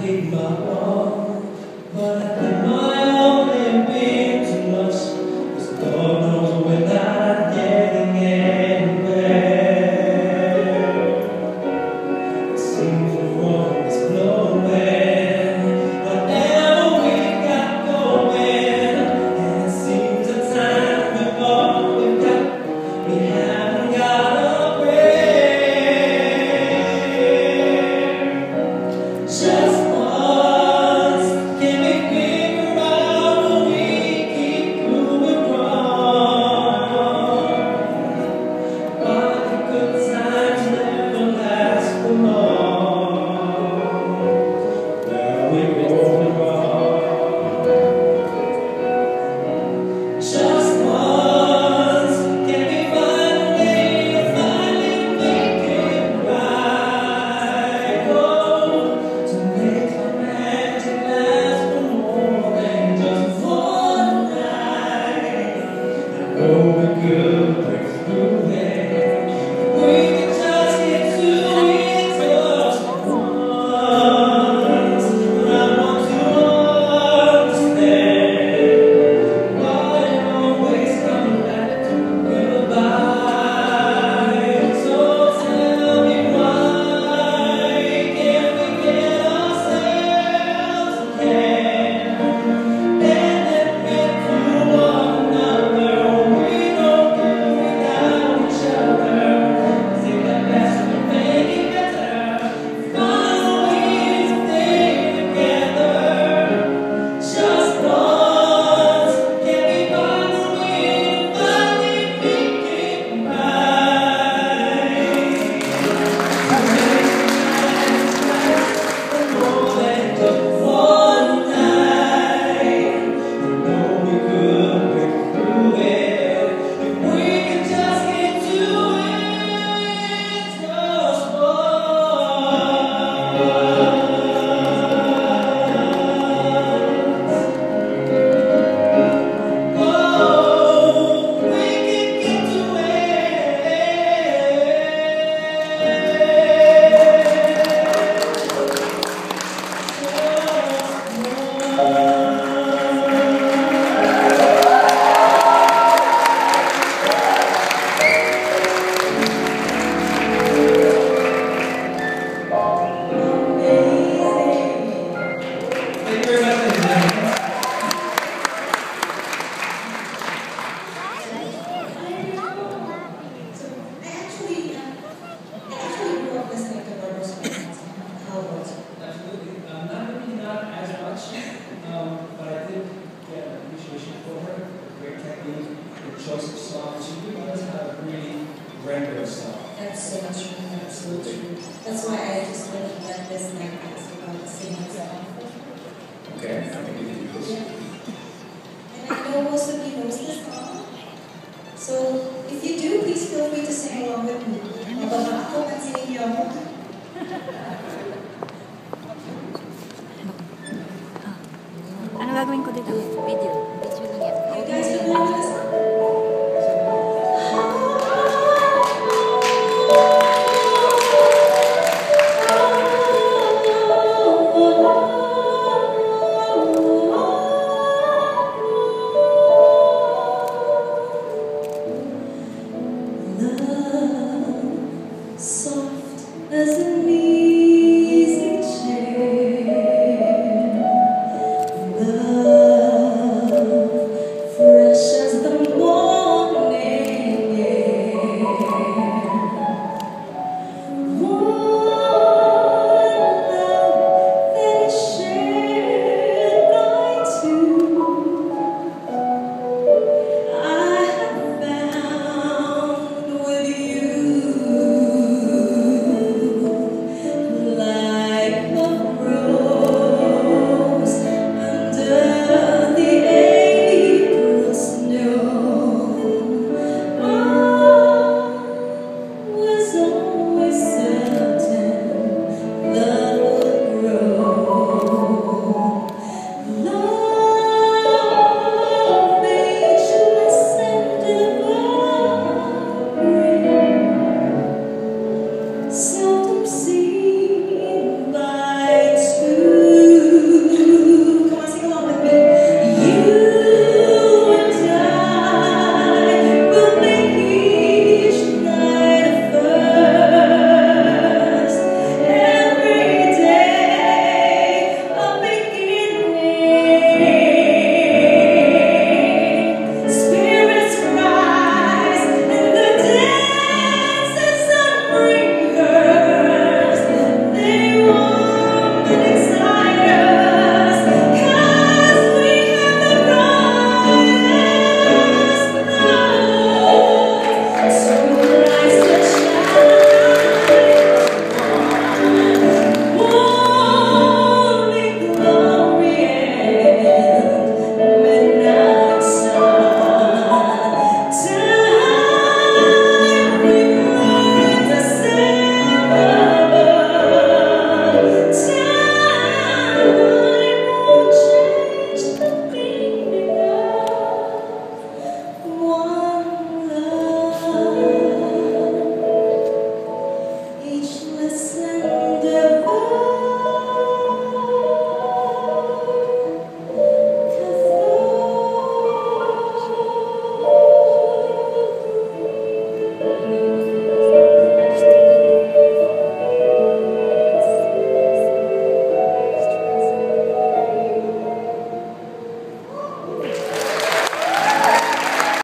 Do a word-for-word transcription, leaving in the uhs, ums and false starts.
hate my all, but I think my only being too much, 'cause God knows we're not getting anywhere. It seems the wind is blowing, whatever we got going, and it seems the time we've all we've got, we haven't got a prayer. Just once, can we figure out what we keep proving wrong? Why the good times never last for long? Where are we going wrong? Just once, can we find a way to finally make it right? Oh, to make the magic last for more than just one night. I know we could break through it. We could just get to it just once. But I want to understand why you're always coming back to goodbye. So tell me why can't we get ourselves again and admit to one another we don't do without each other? Take that best and make it better. Find a way to stay together. Just once, can we find a way to finally make it right? To make the nights last for more than just one night. I know we could break through it if we could just get to it just once. Oh, we could get to Thank you very much, ladies and gentlemen. So I actually, uh, I actually grew up listening to Barbara Streisand. How about you? Absolutely. Um, not maybe not as much, um, but I did get an appreciation for her. Great technique, the choice of songs. She really does have a really random song. That's so true. That's so true. That's why I just really get this Maniquiz about singing song. Okay, I can do this. Yeah. And I know most of you knows this song. So if you do, please feel free to sing along with me. Habang ako at sa inyo. Ano gagawin ko dito? Video. Video lang yan. You guys remember this song?